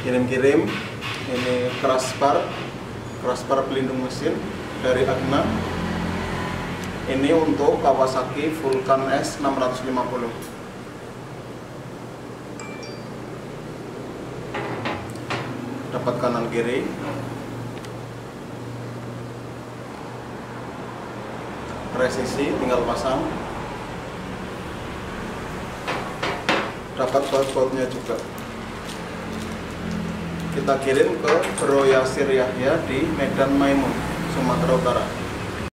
kirim-kirim. Ini crossbar pelindung mesin dari Agna. Ini untuk Kawasaki Vulcan S 650. Dapat kanan kiri. Presisi tinggal pasang. Dapat baut-bautnya juga. Kita kirim ke Bro Yasir Yahya di Medan Maimun, Sumatera Utara.